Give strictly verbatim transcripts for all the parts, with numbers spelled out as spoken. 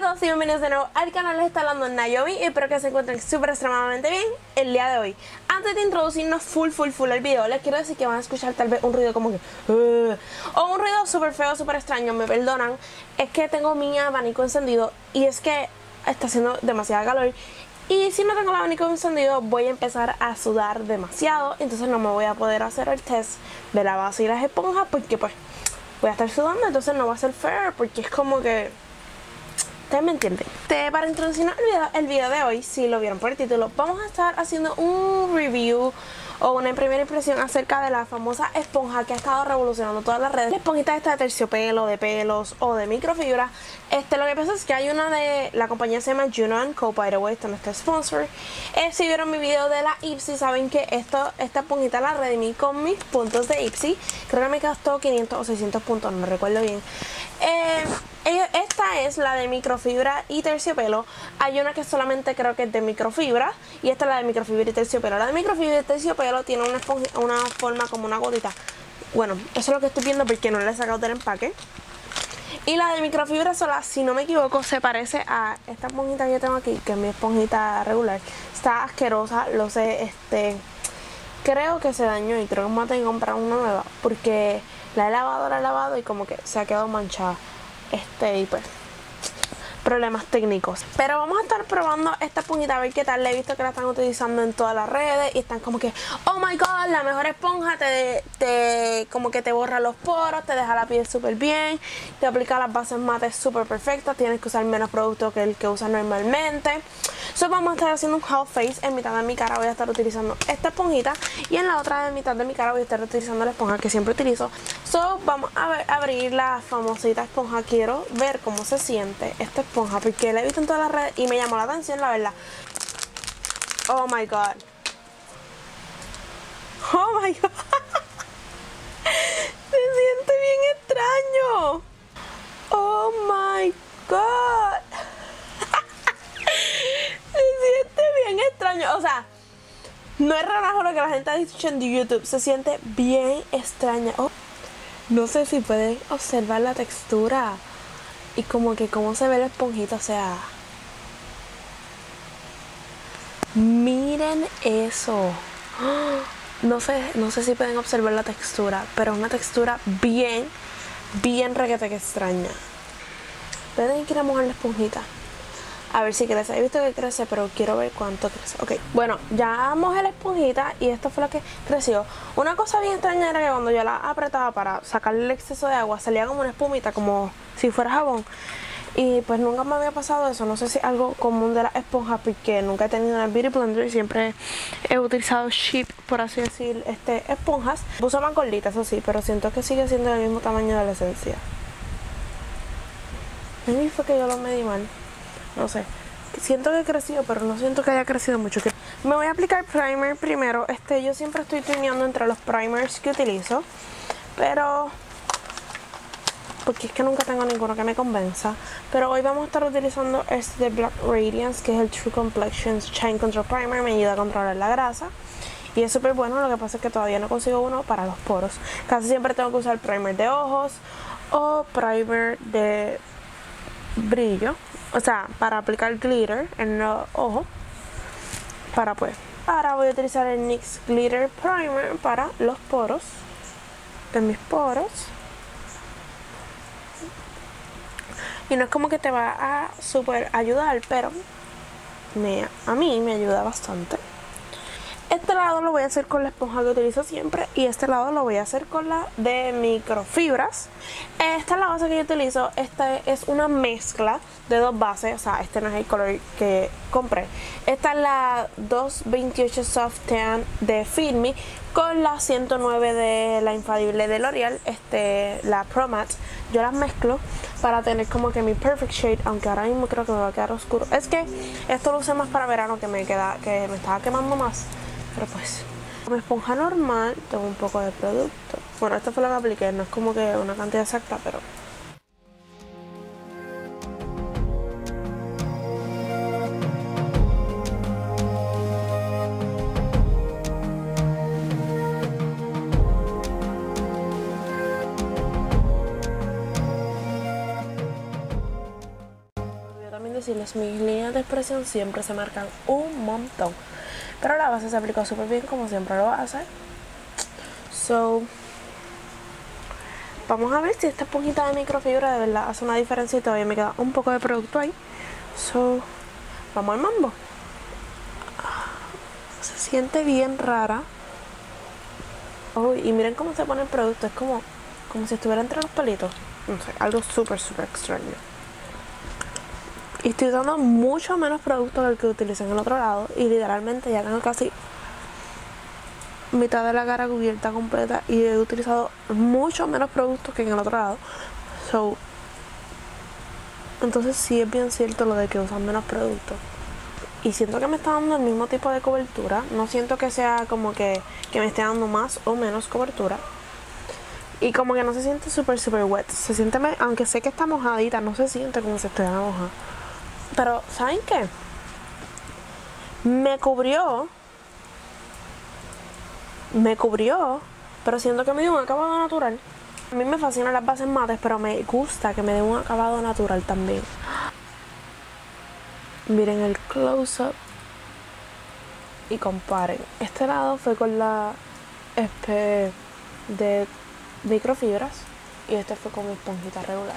todos y bienvenidos de nuevo al canal. Les está hablando Nayomi y espero que se encuentren súper extremadamente bien el día de hoy. Antes de introducirnos full full full al video, les quiero decir que van a escuchar tal vez un ruido como que uh, o un ruido súper feo, súper extraño, me perdonan. Es que tengo mi abanico encendido y es que está haciendo demasiada calor. Y si no tengo el abanico encendido voy a empezar a sudar demasiado, entonces no me voy a poder hacer el test de la base y las esponjas porque pues voy a estar sudando, entonces no va a ser fair porque es como que... Ustedes me entienden. Te, para introducir el video, el video de hoy, si lo vieron por el título, vamos a estar haciendo un review o una primera impresión acerca de la famosa esponja que ha estado revolucionando todas las redes. La esponjita esta de terciopelo, de pelos o de microfibra. Este, lo que pasa es que hay una de... La compañía se llama Juno and Co, by the way, esta no está sponsor. Eh, si vieron mi video de la Ipsy, saben que esto, esta esponjita la redimí con mis puntos de Ipsy. Creo que me costó quinientos o seiscientos puntos, no recuerdo bien. Eh... Esta es la de microfibra y terciopelo. Hay una que solamente creo que es de microfibra y esta es la de microfibra y terciopelo. La de microfibra y terciopelo tiene una, esponja, una forma como una gotita. Bueno, eso es lo que estoy viendo porque no le he sacado del empaque. Y la de microfibra sola, si no me equivoco, se parece a esta esponjita que yo tengo aquí, que es mi esponjita regular. Está asquerosa, lo sé, este... Creo que se dañó y creo que me voy a tener que comprar una nueva porque la he lavado, la he lavado y como que se ha quedado manchada. Este, y pues, problemas técnicos. Pero vamos a estar probando esta esponjita a ver qué tal. Le he visto que la están utilizando en todas las redes y están como que, oh my god, la mejor esponja, te, te como que te borra los poros, te deja la piel súper bien, te aplica las bases mates súper perfectas, tienes que usar menos producto que el que usas normalmente. So vamos a estar haciendo un half face. En mitad de mi cara voy a estar utilizando esta esponjita y en la otra de mitad de mi cara voy a estar utilizando la esponja que siempre utilizo. So vamos a, ver, a abrir la famosita esponja. Quiero ver cómo se siente esta esponja porque la he visto en todas las redes y me llamó la atención, la verdad. Oh my god. Oh my god. Se siente bien extraño. Oh my god. Se siente bien extraño. O sea, no es relajo lo que la gente ha dicho en YouTube. Se siente bien extraña. Oh, no sé si pueden observar la textura y como que cómo se ve la esponjita. O sea, miren eso. No sé, no sé si pueden observar la textura, pero es una textura bien, bien requete que extraña. Pueden ir a mojar la esponjita a ver si crece. He visto que crece, pero quiero ver cuánto crece. Ok, bueno, ya mojé la esponjita y esto fue lo que creció. Una cosa bien extraña era que cuando yo la apretaba para sacarle el exceso de agua, salía como una espumita, como si fuera jabón. Y pues nunca me había pasado eso. No sé si es algo común de las esponjas, porque nunca he tenido una Beauty Blender y siempre he utilizado cheap, por así decir, este, esponjas. Puse más gordita, eso sí, pero siento que sigue siendo del mismo tamaño de la esencia. A mí fue que yo lo medí mal. No sé, siento que he crecido, pero no siento que haya crecido mucho. Me voy a aplicar primer primero. Este, yo siempre estoy tuneando entre los primers que utilizo, pero porque es que nunca tengo ninguno que me convenza. Pero hoy vamos a estar utilizando este de Black Radiance, que es el True Complexions Shine Control Primer. Me ayuda a controlar la grasa y es súper bueno. Lo que pasa es que todavía no consigo uno para los poros. Casi siempre tengo que usar primer de ojos o primer de brillo, o sea, para aplicar glitter en los ojos. Para pues, ahora voy a utilizar el N Y X Glitter Primer para los poros de mis poros. Y no es como que te va a super ayudar, pero me, a mí me ayuda bastante. Este lado lo voy a hacer con la esponja que utilizo siempre y este lado lo voy a hacer con la de microfibras. Esta es la base que yo utilizo. Esta es una mezcla de dos bases, o sea, este no es el color que compré. Esta es la doscientos veintiocho Soft Tan de Fit Me con la ciento nueve de la infalible de L'Oreal, este, la Pro Matte. Yo las mezclo para tener como que mi perfect shade, aunque ahora mismo creo que me va a quedar oscuro. Es que esto lo usé más para verano, que me queda, que me estaba quemando más. Pero pues, como esponja normal, tengo un poco de producto. Bueno, esto fue lo que apliqué, no es como que una cantidad exacta, pero... también decirles, mis líneas de expresión siempre se marcan un montón. Pero la base se aplicó súper bien como siempre lo hace. So, vamos a ver si esta esponjita de microfibra de verdad hace una diferencia y todavía me queda un poco de producto ahí. So, vamos al mambo. Se siente bien rara. Oh, y miren cómo se pone el producto. Es como, como si estuviera entre los pelitos. No sé, algo súper, súper extraño. Y estoy usando mucho menos producto que el que utilicé en el otro lado. Y literalmente ya tengo casi mitad de la cara cubierta completa. Y he utilizado mucho menos productos que en el otro lado. So, entonces sí es bien cierto lo de que usan menos productos. Y siento que me está dando el mismo tipo de cobertura. No siento que sea como que, que me esté dando más o menos cobertura. Y como que no se siente súper, súper wet. Se siente, aunque sé que está mojadita, no se siente como si estuviera mojada. Pero, ¿saben qué? Me cubrió. Me cubrió. Pero siento que me dio un acabado natural. A mí me fascinan las bases mates, pero me gusta que me dé un acabado natural también. Miren el close-up y comparen. Este lado fue con la espe de microfibras y este fue con mi esponjita regular.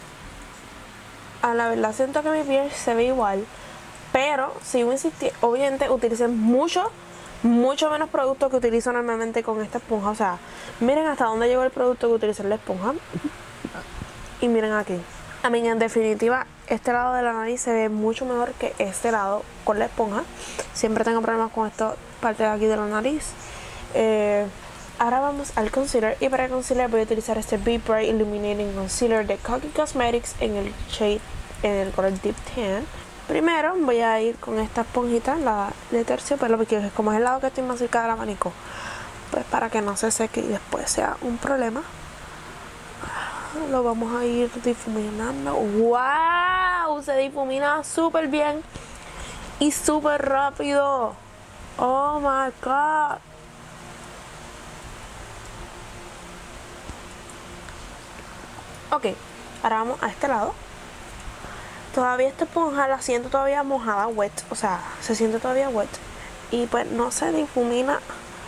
A la verdad siento que mi piel se ve igual, pero sigo insistiendo. Obviamente utilicé mucho, mucho menos producto que utilizo normalmente con esta esponja. O sea, miren hasta dónde llegó el producto que utilicé en la esponja. Y miren aquí. A mí, en definitiva, este lado de la nariz se ve mucho mejor que este lado con la esponja. Siempre tengo problemas con esta parte de aquí de la nariz. Eh, ahora vamos al concealer. Y para el concealer voy a utilizar este Be Bright Illuminating Concealer de Cocky Cosmetics en el shade, en el color Deep Tan. Primero voy a ir con esta esponjita, la de terciopelo, porque como es el lado que estoy más cerca del abanico, pues para que no se seque y después sea un problema. Lo vamos a ir difuminando. ¡Wow! Se difumina súper bien y súper rápido. ¡Oh my god! Ok, ahora vamos a este lado. Todavía esta esponja la siento todavía mojada, wet. O sea, se siente todavía wet. Y pues no se difumina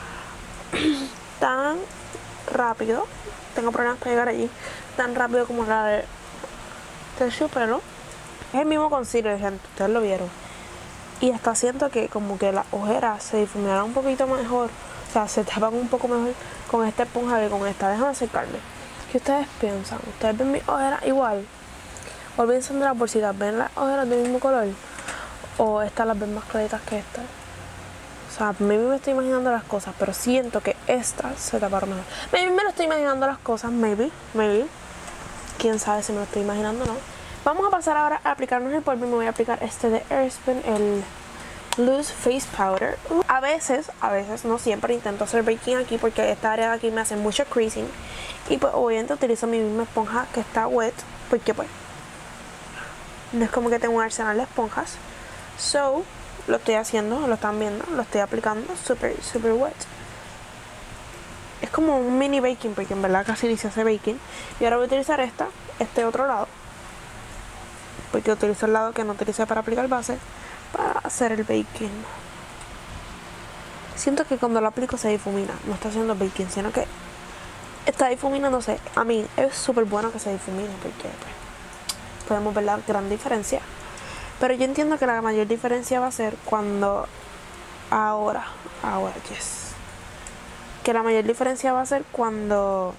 tan rápido. Tengo problemas para llegar allí. Tan rápido como la de terciopelo. Es el mismo concealer, gente, ustedes lo vieron. Y hasta siento que como que las ojeras se difuminaron un poquito mejor. O sea, se tapan un poco mejor con esta esponja que con esta. Déjame acercarme. ¿Qué ustedes piensan? ¿Ustedes ven mis ojeras igual? Olvídense de la bolsita. ¿Ven las ojeras del mismo color? ¿O estas las ven más claritas que estas? O sea, maybe me estoy imaginando las cosas, pero siento que estas se taparon mejor. Maybe me lo estoy imaginando las cosas, maybe, maybe. Quién sabe si me lo estoy imaginando o no. Vamos a pasar ahora a aplicarnos el polvo y me voy a aplicar este de Airspun, el Loose Face Powder. A veces, a veces, no siempre intento hacer baking aquí porque esta área de aquí me hace mucho creasing. Y pues obviamente utilizo mi misma esponja que está wet, porque pues no es como que tengo un arsenal de esponjas. So, lo estoy haciendo, lo están viendo, lo estoy aplicando super, super wet. Es como un mini baking, porque en verdad casi ni se hace baking. Y ahora voy a utilizar esta, este otro lado, porque utilizo el lado que no utilicé para aplicar base, para hacer el baking. Siento que cuando lo aplico se difumina, no está haciendo baking, sino que está difuminándose. A mí es súper bueno que se difumine, porque pues, podemos ver la gran diferencia. Pero yo entiendo que la mayor diferencia va a ser cuando ahora, ahora, yes. Que la mayor diferencia va a ser cuando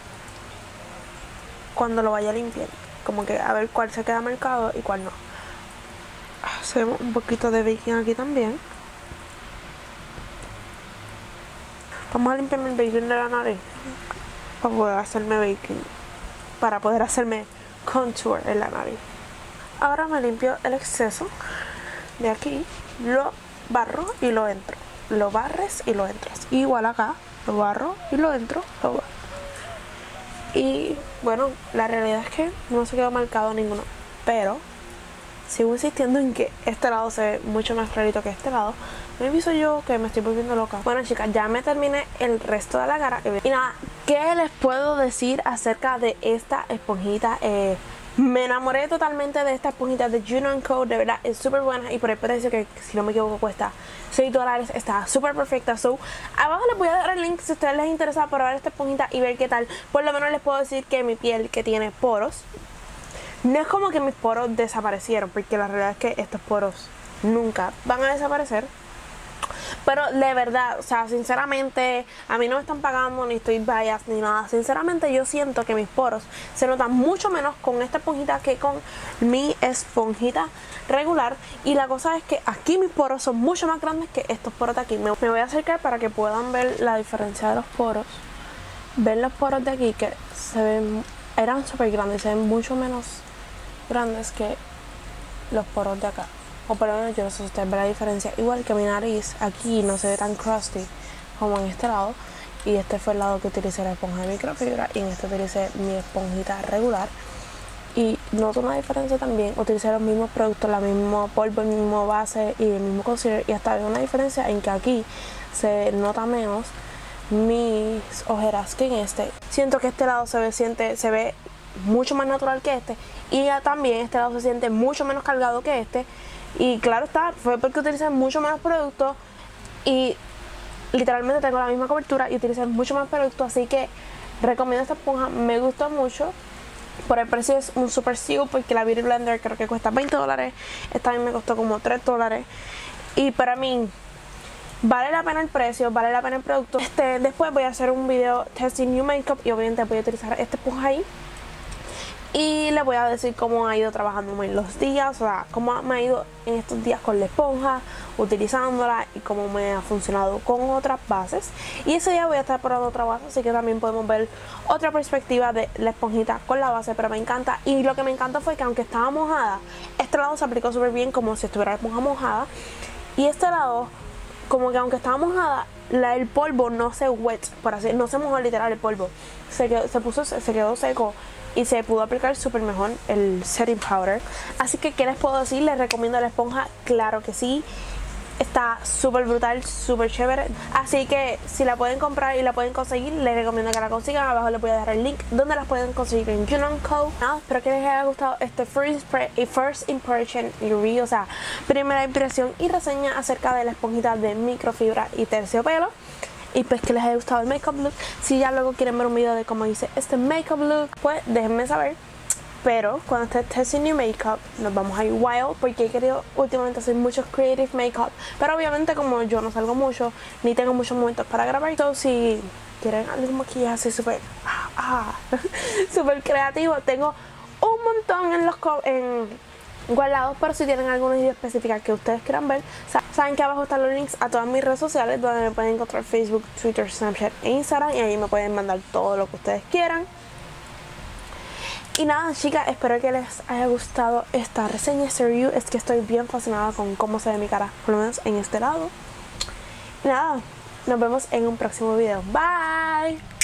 cuando lo vaya a limpiar. Como que a ver cuál se queda marcado y cuál no. Hacemos un poquito de baking aquí también. Vamos a limpiarme el baking de la nariz para poder hacerme baking, para poder hacerme contour en la nariz. Ahora me limpio el exceso de aquí, lo barro y lo entro. Lo barres y lo entras. Igual acá, lo barro y lo entro, lo barro. Y bueno, la realidad es que no se quedó marcado ninguno, pero sigo insistiendo en que este lado se ve mucho más clarito que este lado. Me aviso yo que me estoy volviendo loca. Bueno, chicas, ya me terminé el resto de la cara. Y nada, ¿qué les puedo decir acerca de esta esponjita? Eh, Me enamoré totalmente de esta esponjita de Juno and Co. De verdad es súper buena y por el precio que, si no me equivoco, cuesta seis dólares. Está súper perfecta. So, abajo les voy a dar el link si a ustedes les interesa probar esta esponjita y ver qué tal. Por lo menos les puedo decir que mi piel, que tiene poros, no es como que mis poros desaparecieron, porque la realidad es que estos poros nunca van a desaparecer. Pero de verdad, o sea, sinceramente, a mí no me están pagando, ni estoy biased, ni nada. Sinceramente, yo siento que mis poros se notan mucho menos con esta esponjita que con mi esponjita regular. Y la cosa es que aquí mis poros son mucho más grandes que estos poros de aquí. Me, me voy a acercar para que puedan ver la diferencia de los poros. Ver los poros de aquí que se ven, eran súper grandes, se ven mucho menos grandes que los poros de acá. O por lo menos yo no sé si ustedes ven la diferencia. Igual que mi nariz aquí no se ve tan crusty como en este lado. Y este fue el lado que utilicé la esponja de microfibra. Y en este utilicé mi esponjita regular. Y noto una diferencia también. Utilicé los mismos productos, la misma polvo, el mismo base y el mismo concealer. Y hasta hay una diferencia en que aquí se nota menos mis ojeras que en este. Siento que este lado se ve, siente, se ve mucho más natural que este. Y ya también este lado se siente mucho menos cargado que este. Y claro está, fue porque utilicé mucho menos productos y literalmente tengo la misma cobertura y utilicé mucho más productos, así que recomiendo esta esponja, me gustó mucho. Por el precio es un super steal porque la Beauty Blender creo que cuesta veinte dólares, esta vez me costó como tres dólares y para mí vale la pena el precio, vale la pena el producto. Este, después voy a hacer un video testing new makeup y obviamente voy a utilizar esta esponja ahí. Y les voy a decir cómo ha ido trabajando en los días, o sea, cómo me ha ido en estos días con la esponja, utilizándola y cómo me ha funcionado con otras bases. Y ese día voy a estar probando otra base, así que también podemos ver otra perspectiva de la esponjita con la base, pero me encanta. Y lo que me encanta fue que aunque estaba mojada, este lado se aplicó súper bien como si estuviera la esponja mojada. Y este lado, como que aunque estaba mojada, la, el polvo no se wet, por así, no se mojó literal el polvo, se, quedó, se, puso, se quedó seco. Y se pudo aplicar súper mejor el setting powder. Así que, ¿qué les puedo decir? Les recomiendo la esponja, claro que sí. Está súper brutal, súper chévere. Así que, si la pueden comprar y la pueden conseguir, les recomiendo que la consigan. Abajo les voy a dejar el link donde las pueden conseguir en Juno and Co. Nada, espero que les haya gustado este first, first impression review, o sea, primera impresión y reseña acerca de la esponjita de microfibra y terciopelo. Y pues que les haya gustado el makeup look. Si ya luego quieren ver un video de cómo hice este makeup look, pues déjenme saber. Pero cuando esté testing new makeup, nos vamos a ir wild, porque he querido últimamente hacer muchos creative makeup. Pero obviamente como yo no salgo mucho, ni tengo muchos momentos para grabar, entonces si quieren algún maquillaje así súper ah, ah, súper creativo, tengo un montón en los en guardados, pero si tienen alguna idea específica que ustedes quieran ver, saben que abajo están los links a todas mis redes sociales donde me pueden encontrar: Facebook, Twitter, Snapchat e Instagram, y ahí me pueden mandar todo lo que ustedes quieran. Y nada, chicas, espero que les haya gustado esta reseña, este review. Es que estoy bien fascinada con cómo se ve mi cara, por lo menos en este lado. Y nada, nos vemos en un próximo video. Bye.